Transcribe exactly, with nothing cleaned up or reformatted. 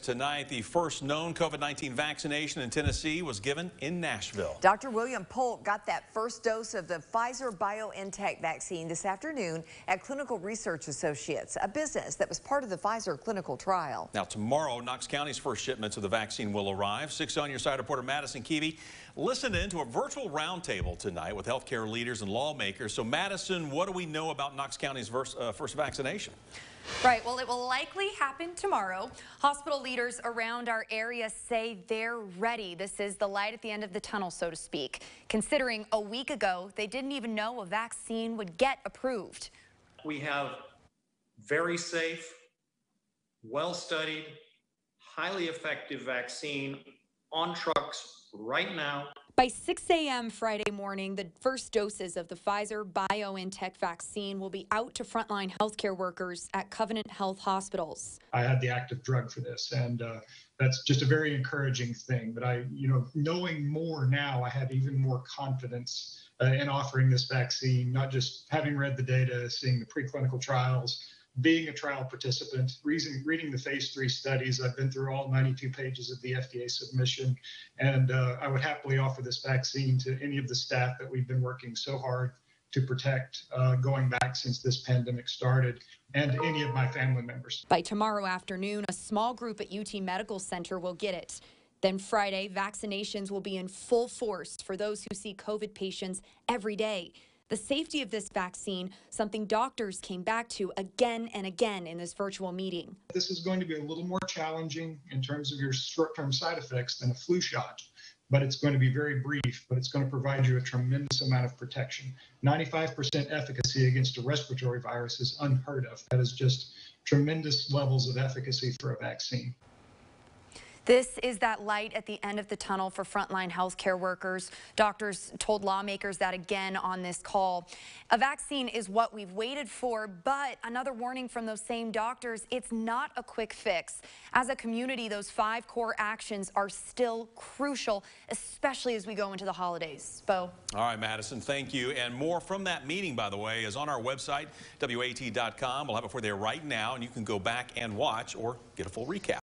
Tonight, the first known COVID nineteen vaccination in Tennessee was given in Nashville. Doctor William Polk got that first dose of the Pfizer BioNTech vaccine this afternoon at Clinical Research Associates, a business that was part of the Pfizer clinical trial. Now, tomorrow, Knox County's first shipments of the vaccine will arrive. Six on your side reporter Madison Keevy listened in to a virtual roundtable tonight with healthcare leaders and lawmakers. So, Madison, what do we know about Knox County's first, uh, first vaccination? Right. Well, it will likely happen tomorrow. Hospital leaders around our area say they're ready. This is the light at the end of the tunnel, so to speak, considering a week ago they didn't even know a vaccine would get approved. We have very safe, well-studied, highly effective vaccine on trucks right now. By six A M Friday morning, the first doses of the Pfizer BioNTech vaccine will be out to frontline healthcare workers at Covenant Health hospitals. I had the active drug for this, and uh, that's just a very encouraging thing. But I, you know, knowing more now, I have even more confidence uh, in offering this vaccine, not just having read the data, seeing the preclinical trials, being a trial participant, reading, reading the phase three studies. I've been through all ninety-two pages of the F D A submission, and uh, I would happily offer this vaccine to any of the staff that we've been working so hard to protect uh, going back since this pandemic started, and any of my family members. By tomorrow afternoon, a small group at U T Medical Center will get it. Then Friday, vaccinations will be in full force for those who see COVID patients every day. The safety of this vaccine, something doctors came back to again and again in this virtual meeting. This is going to be a little more challenging in terms of your short-term side effects than a flu shot, but it's going to be very brief, but it's going to provide you a tremendous amount of protection. ninety-five percent efficacy against a respiratory virus is unheard of. That is just tremendous levels of efficacy for a vaccine. This is that light at the end of the tunnel for frontline healthcare workers. Doctors told lawmakers that again on this call. A vaccine is what we've waited for, but another warning from those same doctors, it's not a quick fix. As a community, those five core actions are still crucial, especially as we go into the holidays. Bo. All right, Madison, thank you. And more from that meeting, by the way, is on our website, W A T dot com. We'll have it for there right now, and you can go back and watch or get a full recap.